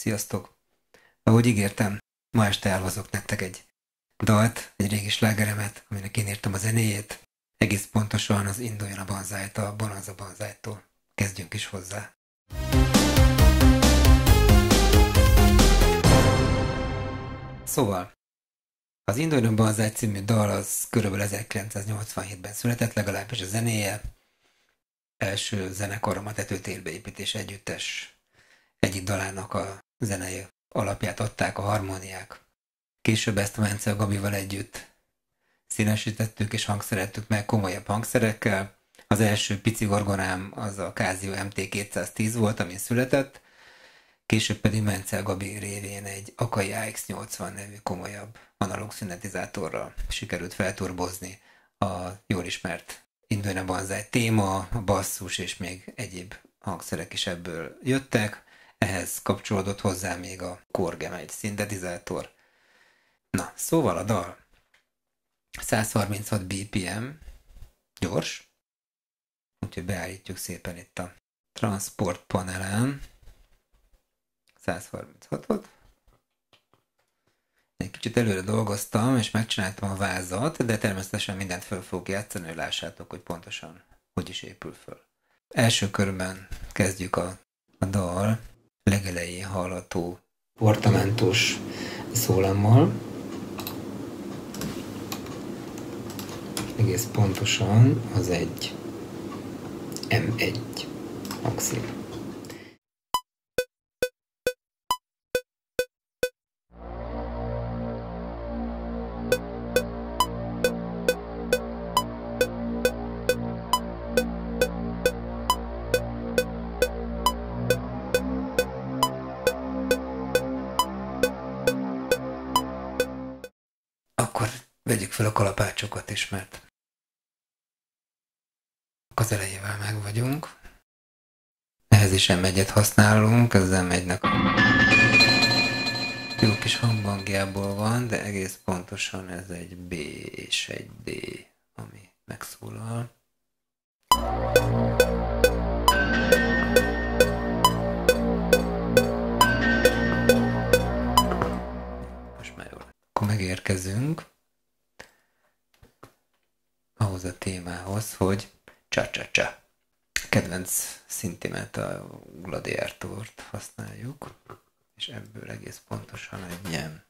Sziasztok! Ahogy ígértem, ma este elhozok nektek egy dalt, egy régi slágeremet, aminek én írtam a zenéjét. Egész pontosan az Induljon a Banzájt a Bonanza Banzájtól. Kezdjünk is hozzá! Szóval, az Induljon a Banzájt című dal az körülbelül 1987-ben született, legalábbis a zenéje. Első zenekarom a Tetőtérbeépítés együttes egyik dalának a zenei alapját adták a harmóniák. Később ezt a Mencel Gabival együtt színesítettük és hangszereltük meg komolyabb hangszerekkel. Az első pici orgonám az a Casio MT210 volt, amin született, később pedig Mencel Gabi révén egy Akai AX80 nevű komolyabb analóg szintetizátorral sikerült felturbozni a jól ismert Induljon a Banzájt téma, a basszus és még egyéb hangszerek is ebből jöttek. Ehhez kapcsolódott hozzá még a Korgem, egy szintetizátor. Na, szóval a dal 136 BPM, gyors, úgyhogy beállítjuk szépen itt a transport panelen 136-ot. Egy kicsit előre dolgoztam, és megcsináltam a vázat, de természetesen mindent föl fogok játszani, hogy lássátok, hogy pontosan hogy is épül föl. Első körben kezdjük a dal legelején hallható portamentós szólammal. Egész pontosan az egy M1 hangszín. Akkor vegyük fel a kalapácsokat is, mert az elejével meg vagyunk. Ehhez is M1-et használunk, ez az M1-nek jó kis hangbangjából van, de egész pontosan ez egy B és egy D, ami megszólal. Most már jól. Akkor megérkezünk ahhoz a témához, hogy csa-csa-csa. Kedvenc szintimet, a gladiátort használjuk, és ebből egész pontosan egy nyem.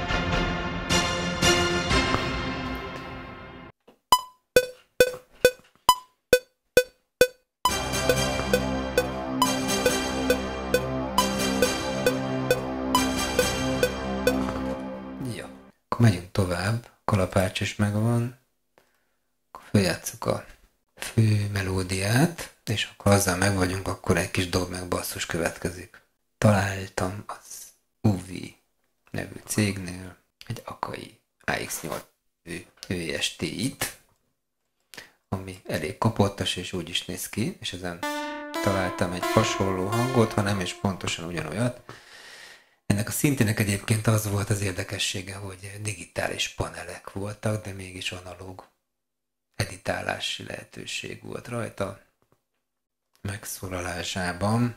Jó, akkor megyünk tovább, kalapács is megvan, akkor följátszuk a fő melódiát, és akkor azzal meg vagyunk, akkor egy kis dob meg basszus következik. Találtam az UV nevű cégnél egy Akai AX8 VST-it, ami elég kapottas és úgy is néz ki, és ezen találtam egy hasonló hangot, ha nem is pontosan ugyanolyat. Ennek a szintének egyébként az volt az érdekessége, hogy digitális panelek voltak, de mégis analóg editálási lehetőség volt rajta. Megszólalásában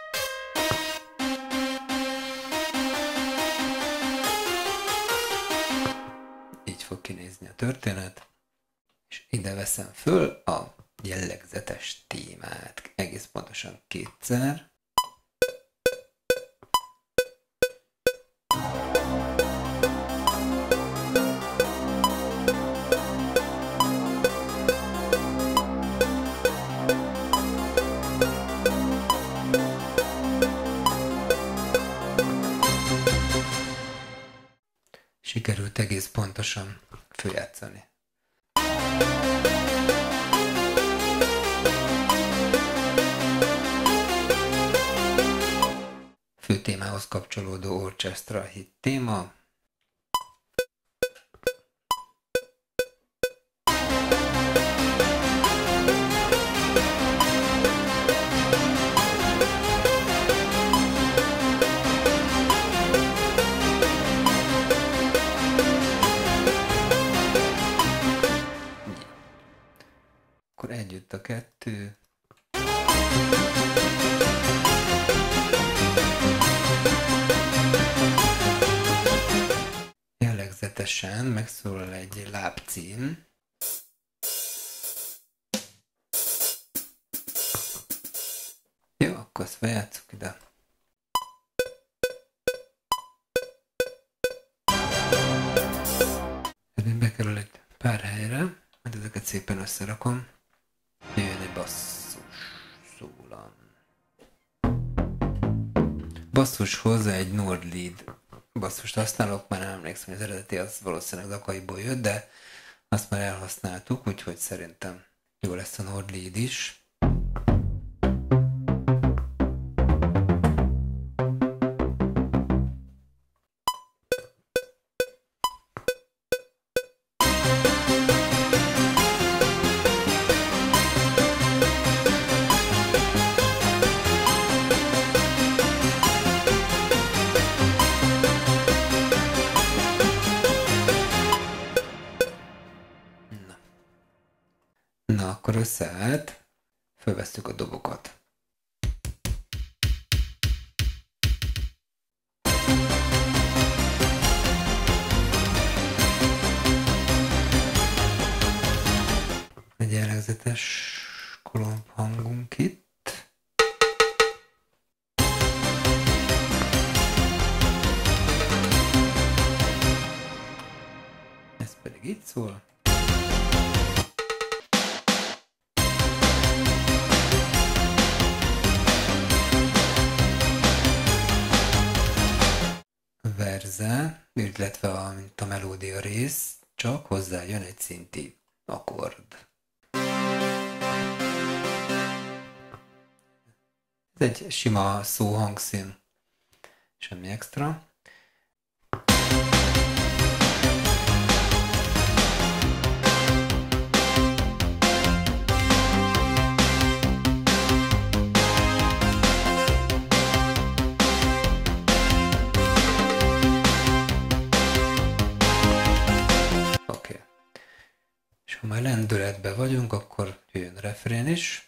így fog kinézni a történet, és ide veszem föl a jellegzetes témát, egész pontosan kétszer. Sikerült egész pontosan följátszani. Fő témához kapcsolódó orchestra hit téma. Akkor együtt a kettő. jellegzetesen megszólal egy lábcím. Jó, akkor ezt feljátszuk ide. Én bekerül egy pár helyre, majd ezeket szépen összerakom. Jöjjön egy basszus szólam. Basszushoz egy Nordlead basszust használok, már nem emlékszem, hogy az eredeti az valószínűleg Akaiból jött, de azt már elhasználtuk, úgyhogy szerintem jó lesz a Nordlead is. Na, akkor összeállt, fölvesztük a dobokat. Egy jellegzetes kolomb hangunk itt. Ez pedig így szól. Verze, illetve mint a melódia rész, csak hozzájön egy szinti akkord. Ez egy sima szóhangszín, semmi extra. És ha már lendületben vagyunk, akkor jöjjön refrén is.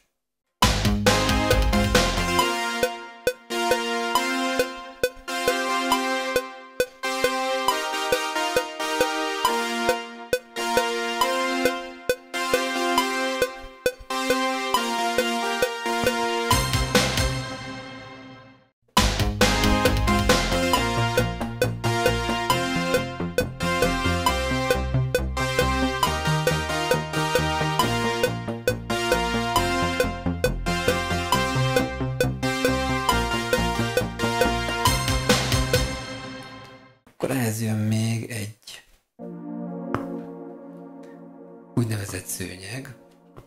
Akkor ehhez jön még egy úgynevezett szőnyeg.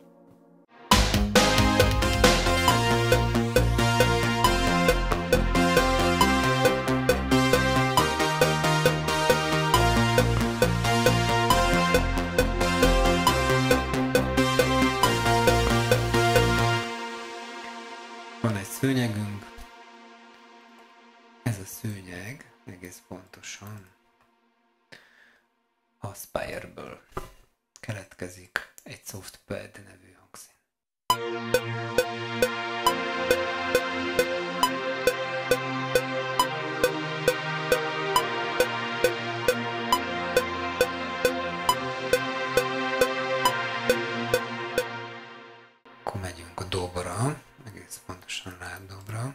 Van egy szőnyegünk. Ez a szőnyeg egész pontosan a Spire-ből keletkezik, egy Softpad nevű hangszín. Akkor megyünk a dobra, egész pontosan lábdobra.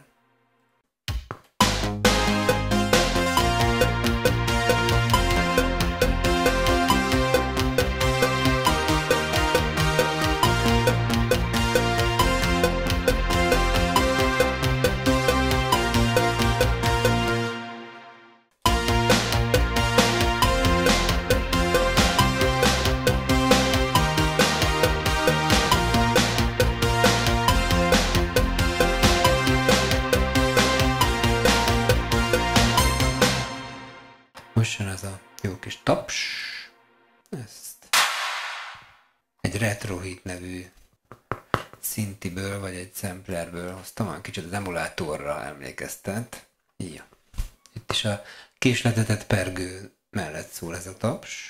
Most jön ez a jó kis taps. Ezt egy Retro Hit nevű szintiből, vagy egy samplerből hoztam, olyan kicsit az emulátorra emlékeztet. Ja. Itt is a késletetett pergő mellett szól ez a taps.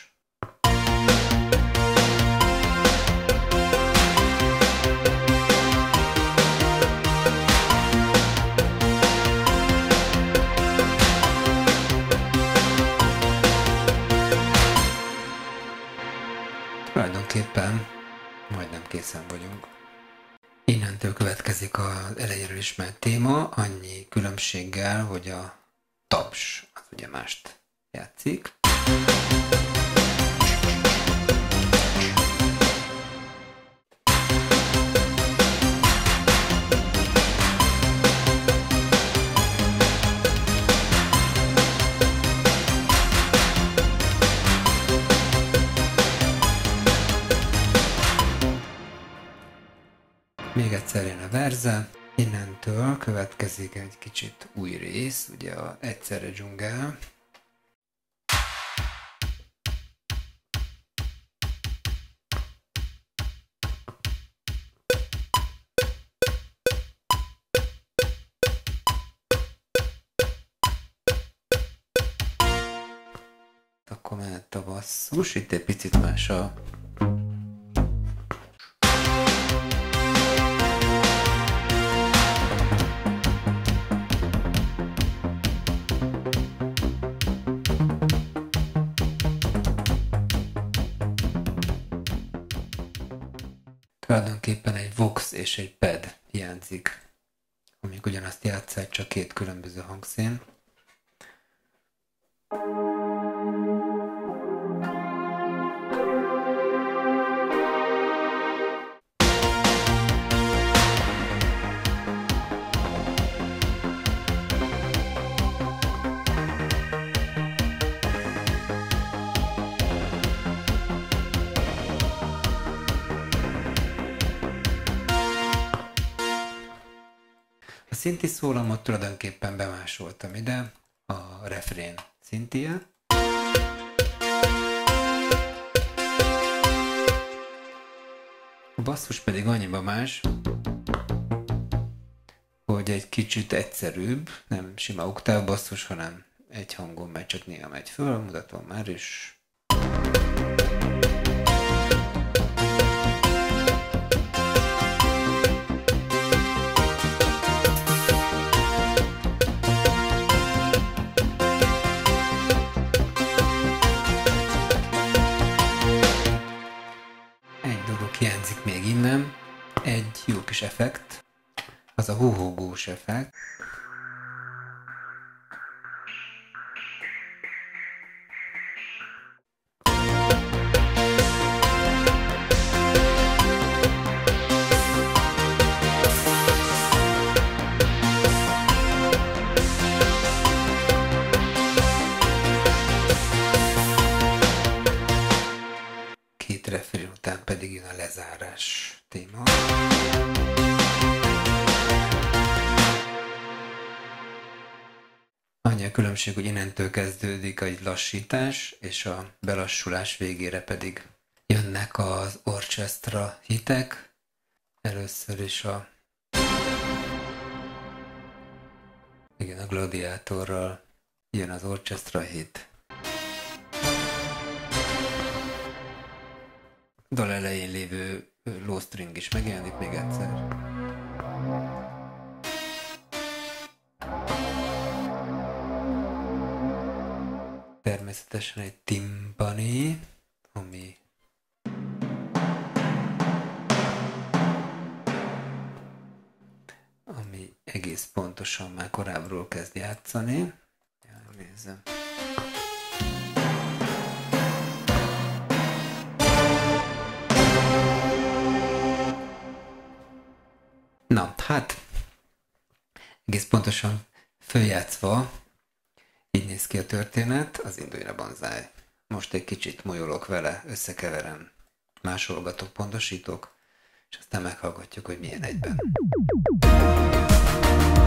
Innentől következik az elejéről ismert téma, annyi különbséggel, hogy a taps az ugye mást játszik. Még egyszer jön a verze, innentől következik egy kicsit új rész, ugye a egyszerre dzsungel. Akkor mehet a basszus, itt egy picit más a tulajdonképpen egy vox és egy pad hiányzik, amik ugyanazt játsszák, csak két különböző hangszín. A szinti szólamot tulajdonképpen bemásoltam ide, a refrén szintie. A basszus pedig annyiba más, hogy egy kicsit egyszerűbb, nem sima oktáv basszus, hanem egy hangon megy, csak néha megy föl, mutatom már is. Hiányzik még innen egy jó kis effekt, az a hóhógós effekt. Két refrén után pedig jön a lezárás téma. Annyi a különbség, hogy innentől kezdődik egy lassítás, és a belassulás végére pedig jönnek az orchestra hitek. Először is a gladiátorral jön az orchestra hit. Dal elején lévő low string is megjelenik még egyszer. Természetesen egy timpani, ami egész pontosan már korábbról kezd játszani. Nézzem. Na, hát egész pontosan följátszva így néz ki a történet, az Induljon a Banzai. Most egy kicsit molyolok vele, összekeverem, másolgatok, pontosítok, és aztán meghallgatjuk, hogy milyen egyben.